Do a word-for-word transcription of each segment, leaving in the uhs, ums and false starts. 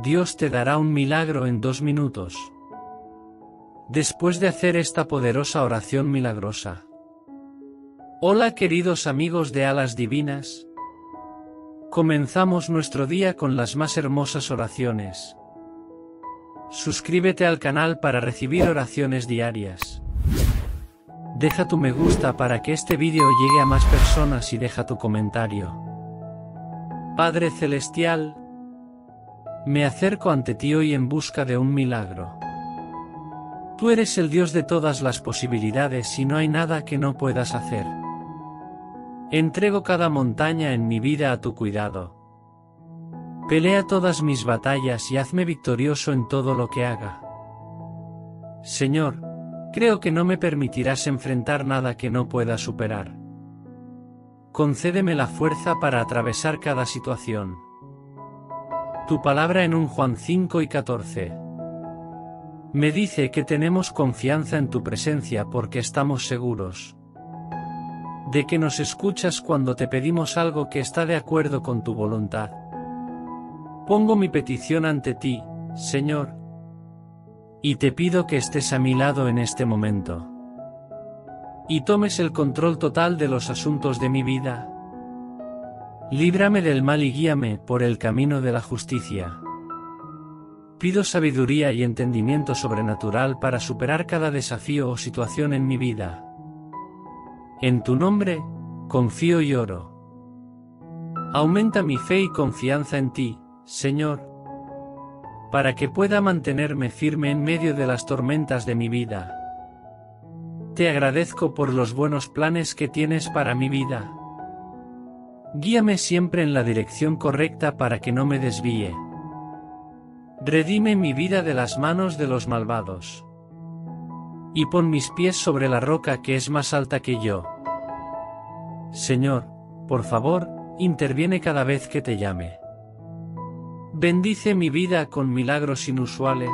Dios te dará un milagro en dos minutos. Después de hacer esta poderosa oración milagrosa. Hola queridos amigos de Alas Divinas. Comenzamos nuestro día con las más hermosas oraciones. Suscríbete al canal para recibir oraciones diarias. Deja tu me gusta para que este vídeo llegue a más personas y deja tu comentario. Padre Celestial, me acerco ante ti hoy en busca de un milagro. Tú eres el Dios de todas las posibilidades y no hay nada que no puedas hacer. Entrego cada montaña en mi vida a tu cuidado. Pelea todas mis batallas y hazme victorioso en todo lo que haga. Señor, creo que no me permitirás enfrentar nada que no pueda superar. Concédeme la fuerza para atravesar cada situación. Tu palabra en Primera Juan cinco y catorce. Me dice que tenemos confianza en tu presencia porque estamos seguros de que nos escuchas cuando te pedimos algo que está de acuerdo con tu voluntad. Pongo mi petición ante ti, Señor, y te pido que estés a mi lado en este momento, y tomes el control total de los asuntos de mi vida. Líbrame del mal y guíame por el camino de la justicia. Pido sabiduría y entendimiento sobrenatural para superar cada desafío o situación en mi vida. En tu nombre, confío y oro. Aumenta mi fe y confianza en ti, Señor, para que pueda mantenerme firme en medio de las tormentas de mi vida. Te agradezco por los buenos planes que tienes para mi vida. Guíame siempre en la dirección correcta para que no me desvíe. Redime mi vida de las manos de los malvados. Y pon mis pies sobre la roca que es más alta que yo. Señor, por favor, interviene cada vez que te llame. Bendice mi vida con milagros inusuales.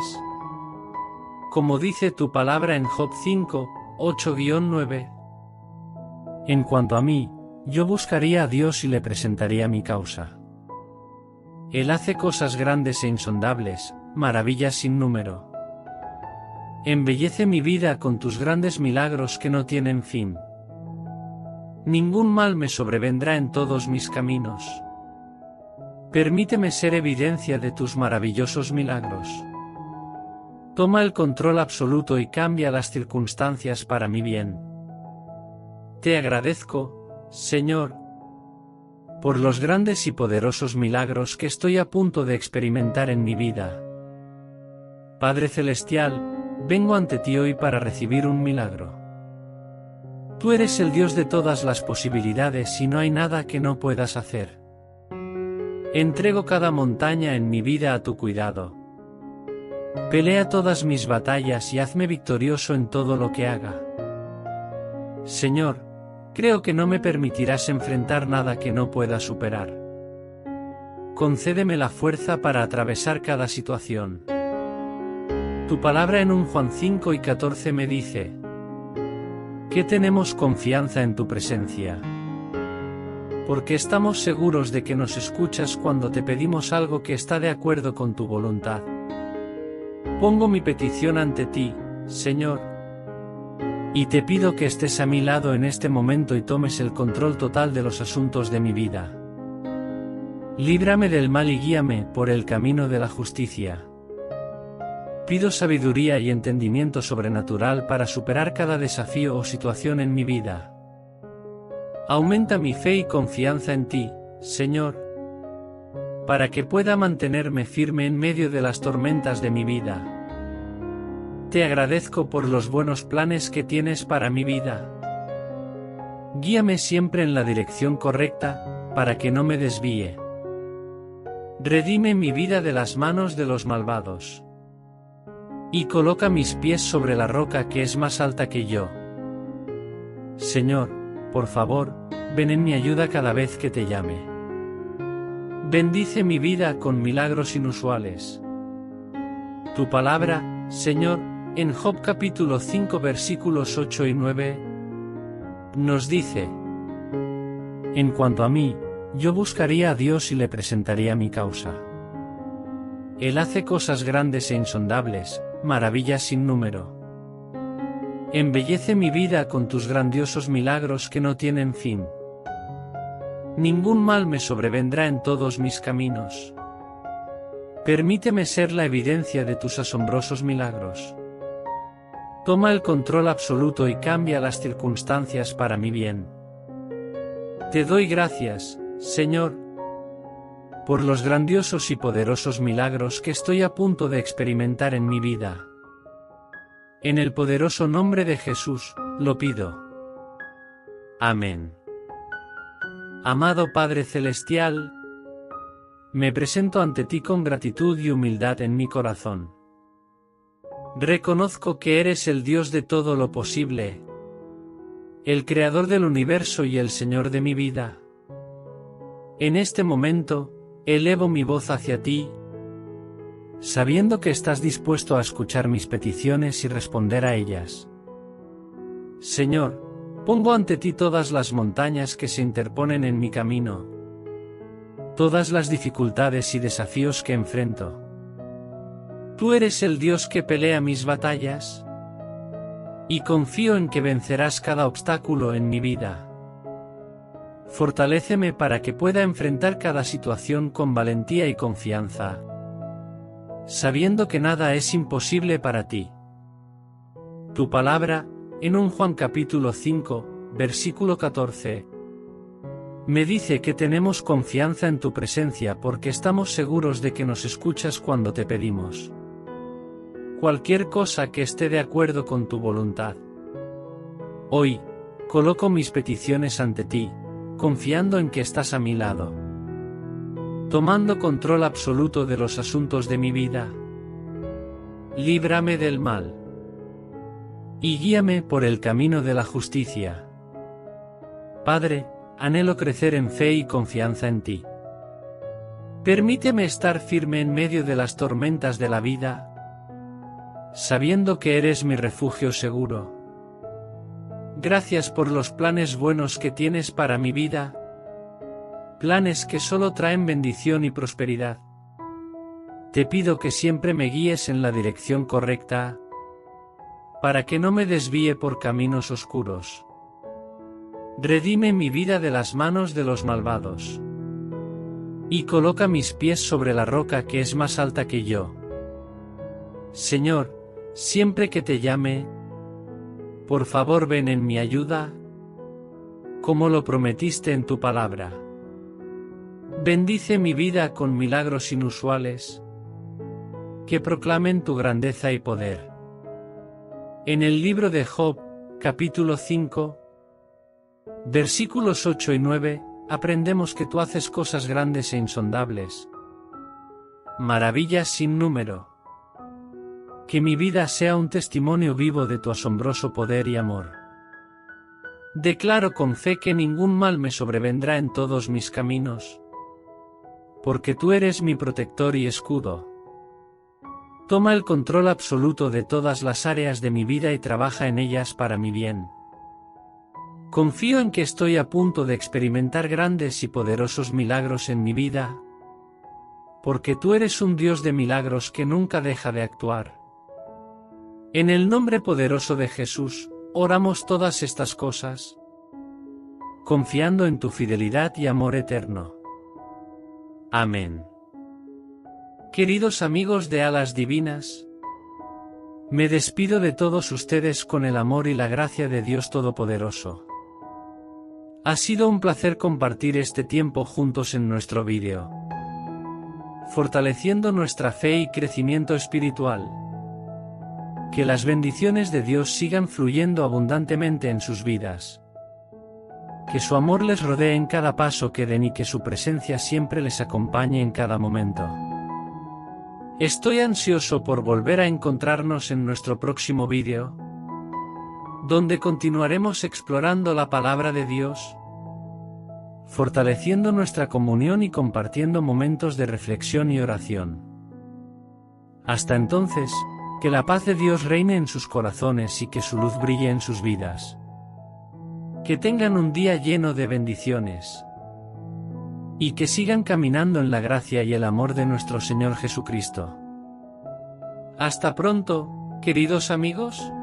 Como dice tu palabra en Job cinco, ocho a nueve. En cuanto a mí, yo buscaría a Dios y le presentaría mi causa. Él hace cosas grandes e insondables, maravillas sin número. Embellece mi vida con tus grandes milagros que no tienen fin. Ningún mal me sobrevendrá en todos mis caminos. Permíteme ser evidencia de tus maravillosos milagros. Toma el control absoluto y cambia las circunstancias para mi bien. Te agradezco, Señor, por los grandes y poderosos milagros que estoy a punto de experimentar en mi vida. Padre Celestial, vengo ante ti hoy para recibir un milagro. Tú eres el Dios de todas las posibilidades y no hay nada que no puedas hacer. Entrego cada montaña en mi vida a tu cuidado. Pelea todas mis batallas y hazme victorioso en todo lo que haga. Señor, creo que no me permitirás enfrentar nada que no pueda superar. Concédeme la fuerza para atravesar cada situación. Tu palabra en Primera Juan cinco y catorce me dice que tenemos confianza en tu presencia, porque estamos seguros de que nos escuchas cuando te pedimos algo que está de acuerdo con tu voluntad. Pongo mi petición ante ti, Señor, y te pido que estés a mi lado en este momento y tomes el control total de los asuntos de mi vida. Líbrame del mal y guíame por el camino de la justicia. Pido sabiduría y entendimiento sobrenatural para superar cada desafío o situación en mi vida. Aumenta mi fe y confianza en ti, Señor, para que pueda mantenerme firme en medio de las tormentas de mi vida. Te agradezco por los buenos planes que tienes para mi vida. Guíame siempre en la dirección correcta, para que no me desvíe. Redime mi vida de las manos de los malvados. Y coloca mis pies sobre la roca que es más alta que yo. Señor, por favor, ven en mi ayuda cada vez que te llame. Bendice mi vida con milagros inusuales. Tu palabra, Señor, en Job capítulo cinco versículos ocho y nueve, nos dice: En cuanto a mí, yo buscaría a Dios y le presentaría mi causa. Él hace cosas grandes e insondables, maravillas sin número. Embellece mi vida con tus grandiosos milagros que no tienen fin. Ningún mal me sobrevendrá en todos mis caminos. Permíteme ser la evidencia de tus asombrosos milagros. Toma el control absoluto y cambia las circunstancias para mi bien. Te doy gracias, Señor, por los grandiosos y poderosos milagros que estoy a punto de experimentar en mi vida. En el poderoso nombre de Jesús, lo pido. Amén. Amado Padre Celestial, me presento ante ti con gratitud y humildad en mi corazón. Reconozco que eres el Dios de todo lo posible, el Creador del universo y el Señor de mi vida. En este momento, elevo mi voz hacia ti, sabiendo que estás dispuesto a escuchar mis peticiones y responder a ellas. Señor, pongo ante ti todas las montañas que se interponen en mi camino, todas las dificultades y desafíos que enfrento. Tú eres el Dios que pelea mis batallas, y confío en que vencerás cada obstáculo en mi vida. Fortaléceme para que pueda enfrentar cada situación con valentía y confianza, sabiendo que nada es imposible para ti. Tu palabra, en un Juan capítulo cinco, versículo catorce, me dice que tenemos confianza en tu presencia porque estamos seguros de que nos escuchas cuando te pedimos cualquier cosa que esté de acuerdo con tu voluntad. Hoy, coloco mis peticiones ante ti, confiando en que estás a mi lado, tomando control absoluto de los asuntos de mi vida. Líbrame del mal y guíame por el camino de la justicia. Padre, anhelo crecer en fe y confianza en ti. Permíteme estar firme en medio de las tormentas de la vida, sabiendo que eres mi refugio seguro. Gracias por los planes buenos que tienes para mi vida, planes que solo traen bendición y prosperidad. Te pido que siempre me guíes en la dirección correcta, para que no me desvíe por caminos oscuros. Redime mi vida de las manos de los malvados, y coloca mis pies sobre la roca que es más alta que yo. Señor, siempre que te llame, por favor ven en mi ayuda, como lo prometiste en tu palabra. Bendice mi vida con milagros inusuales, que proclamen tu grandeza y poder. En el libro de Job, capítulo cinco, versículos ocho y nueve, aprendemos que tú haces cosas grandes e insondables, maravillas sin número. Que mi vida sea un testimonio vivo de tu asombroso poder y amor. Declaro con fe que ningún mal me sobrevendrá en todos mis caminos, porque tú eres mi protector y escudo. Toma el control absoluto de todas las áreas de mi vida y trabaja en ellas para mi bien. Confío en que estoy a punto de experimentar grandes y poderosos milagros en mi vida, porque tú eres un Dios de milagros que nunca deja de actuar. En el nombre poderoso de Jesús, oramos todas estas cosas, confiando en tu fidelidad y amor eterno. Amén. Queridos amigos de Alas Divinas, me despido de todos ustedes con el amor y la gracia de Dios Todopoderoso. Ha sido un placer compartir este tiempo juntos en nuestro vídeo, fortaleciendo nuestra fe y crecimiento espiritual. Que las bendiciones de Dios sigan fluyendo abundantemente en sus vidas. Que su amor les rodee en cada paso que den y que su presencia siempre les acompañe en cada momento. Estoy ansioso por volver a encontrarnos en nuestro próximo vídeo, donde continuaremos explorando la palabra de Dios, fortaleciendo nuestra comunión y compartiendo momentos de reflexión y oración. Hasta entonces, que la paz de Dios reine en sus corazones y que su luz brille en sus vidas. Que tengan un día lleno de bendiciones. y que sigan caminando en la gracia y el amor de nuestro Señor Jesucristo. Hasta pronto, queridos amigos.